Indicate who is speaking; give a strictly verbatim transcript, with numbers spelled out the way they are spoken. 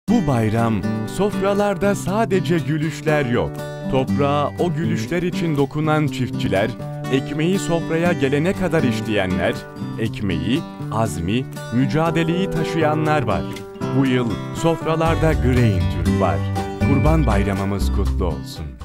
Speaker 1: Bu bayram sofralarda sadece gülüşler yok. Toprağa o gülüşler için dokunan çiftçiler, ekmeği sofraya gelene kadar işleyenler, ekmeği, azmi, mücadeleyi taşıyanlar var. Bu yıl sofralarda Grain Türk var. Kurban Bayramımız kutlu olsun.